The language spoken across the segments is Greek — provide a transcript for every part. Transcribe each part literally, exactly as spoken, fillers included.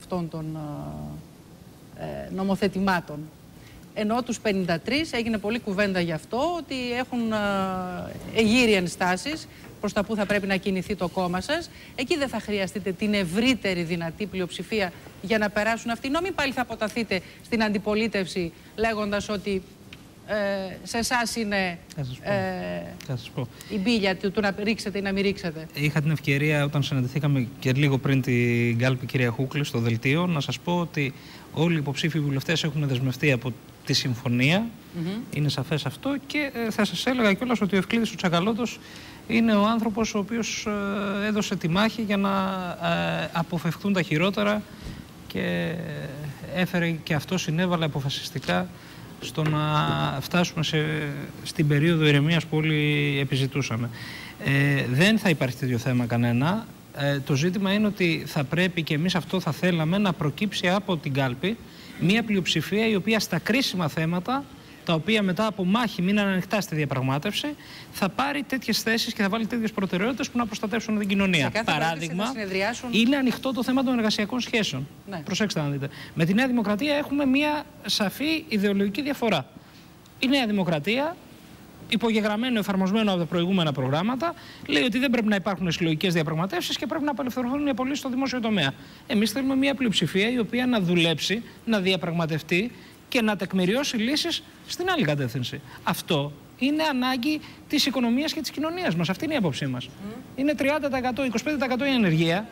αυτών των ε, νομοθετημάτων. Ενώ τους πενήντα τρεις έγινε πολλή κουβέντα γι' αυτό, ότι έχουν ε, εγείρει ενστάσεις προς τα που θα πρέπει να κινηθεί το κόμμα σας. Εκεί δεν θα χρειαστείτε την ευρύτερη δυνατή πλειοψηφία για να περάσουν αυτοί οι νόμοι. Πάλι θα αποταθείτε στην αντιπολίτευση λέγοντας ότι ε, σε εσάς είναι ε, η μπίλια του, του να ρίξετε ή να μην ρίξετε. Είχα την ευκαιρία όταν συναντηθήκαμε και λίγο πριν την κάλπη κυρία Χούκλη στο δελτίο να σας πω ότι όλοι οι υποψήφοι βουλευτές έχουν δεσμευτεί από τη συμφωνία. Mm-hmm. Είναι σαφές αυτό και ε, θα σας έλεγα κιόλας ότι ο Ευκλήδης ο Τσακαλώτος είναι ο άνθρωπος ο οποίος ε, έδωσε τη μάχη για να ε, αποφευχθούν τα χειρότερα και έφερε και αυτό, συνέβαλε αποφασιστικά στο να φτάσουμε σε, στην περίοδο ηρεμίας που όλοι επιζητούσαμε. Ε, δεν θα υπάρχει τέτοιο θέμα κανένα. Ε, το ζήτημα είναι ότι θα πρέπει και εμείς αυτό θα θέλαμε να προκύψει από την κάλπη μια πλειοψηφία η οποία στα κρίσιμα θέματα, τα οποία μετά από μάχη μείναν ανοιχτά στη διαπραγμάτευση, θα πάρει τέτοιες θέσεις και θα βάλει τέτοιες προτεραιότητες που να προστατεύσουν την κοινωνία. Παράδειγμα, συνεδριάσουν... είναι ανοιχτό το θέμα των εργασιακών σχέσεων. Ναι. Προσέξτε να δείτε. Με τη Νέα Δημοκρατία έχουμε μια σαφή ιδεολογική διαφορά. Η Νέα Δημοκρατία, υπογεγραμμένο, εφαρμοσμένο από τα προηγούμενα προγράμματα, λέει ότι δεν πρέπει να υπάρχουν συλλογικές διαπραγματεύσεις και πρέπει να απελευθερωθούν οι απολύσεις στο δημόσιο τομέα. Εμείς θέλουμε μια πλειοψηφία η οποία να δουλέψει, να διαπραγματευτεί και να τεκμηριώσει λύσεις στην άλλη κατεύθυνση. Αυτό είναι ανάγκη της οικονομίας και της κοινωνίας μας. Αυτή είναι η άποψή μας. Mm. Είναι τριάντα τοις εκατό, είκοσι πέντε τοις εκατό η ανεργία.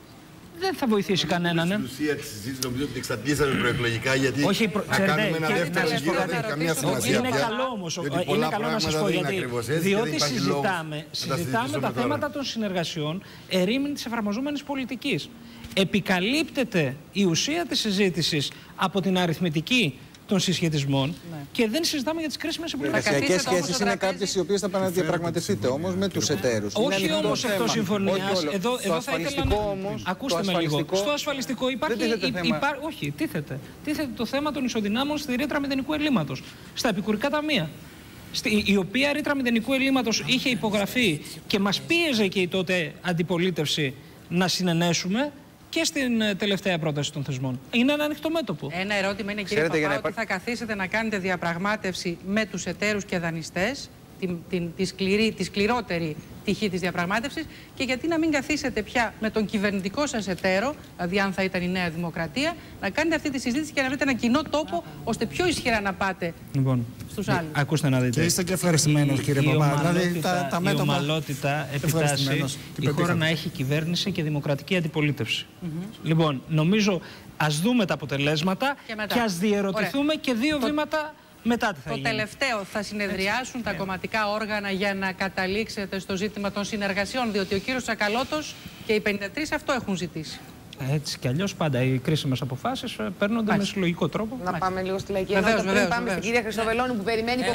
Δεν θα βοηθήσει κανέναν. Στην ουσία τη συζήτηση νομίζω ότι εξαντλήσαμε προεκλογικά, γιατί όχι, προ... να ξέρετε, κάνουμε ένα δεύτερο γύρο δεν έχει καμία σημασία. Είναι καλό όμως, είναι καλό να σας πω γιατί, διότι συζητάμε, συζητάμε τα θέματα των συνεργασιών ερήμην της εφαρμοζόμενης πολιτικής. Επικαλύπτεται η ουσία της συζήτησης από την αριθμητική των συσχετισμών, ναι, και δεν συζητάμε για τις κρίσιμες επιλογές. Οι εργασιακές σχέσεις είναι κάποιες οι οποίες θα πάνε να διαπραγματευτείτε όμως με τους εταίρους. Όχι όμως εκτός συμφωνίας. Εδώ, εδώ θα ήθελα να. Όμως, ακούστε με λίγο. Στο ασφαλιστικό υπάρχει. Υπά... Όχι, τίθεται. Τίθεται το θέμα των ισοδυνάμων στη ρήτρα μηδενικού ελλείμματος. Στα επικουρικά ταμεία. Στη, η οποία ρήτρα μηδενικού ελλείμματος είχε υπογραφεί και μας πίεζε και η τότε αντιπολίτευση να συνενέσουμε. Και στην τελευταία πρόταση των θεσμών. Είναι ένα ανοιχτό μέτωπο. Ένα ερώτημα είναι, κύριε Παπά, ότι θα καθίσετε να κάνετε διαπραγμάτευση με τους εταίρους και δανειστές, την, την, τη, σκληρή, τη σκληρότερη τυχή της διαπραγμάτευσης, και γιατί να μην καθίσετε πια με τον κυβερνητικό σας εταίρο, δηλαδή αν θα ήταν η Νέα Δημοκρατία, να κάνετε αυτή τη συζήτηση και να βρείτε ένα κοινό τόπο, ώστε πιο ισχυρά να πάτε λοιπόν, στους άλλους. Ακούστε να δείτε. Και είστε και ευχαριστημένος, κύριε Παπά. Δηλαδή, τα, τα μέτωπα... Η ομαλότητα επιτάσσει η χώρα να έχει κυβέρνηση και δημοκρατική αντιπολίτευση. Mm-hmm. Λοιπόν, νομίζω ας δούμε τα αποτελέσματα και, και ας διερωτηθούμε. Ωραία. Και δύο το... βήματα μετά τι θα το γίνει. Τελευταίο, θα συνεδριάσουν Έτσι. τα yeah. κομματικά όργανα για να καταλήξετε στο ζήτημα των συνεργασιών, διότι ο κύριος Τσακαλώτος και οι πενήντα τρεις αυτό έχουν ζητήσει. Έτσι κι αλλιώς πάντα οι κρίσιμες αποφάσεις παίρνονται Μάλιστα. με συλλογικό τρόπο. Να πάμε λίγο στη Λαϊκή Ενότητα πριν πάμε στην κυρία Χρυσοβελώνη που περιμένει.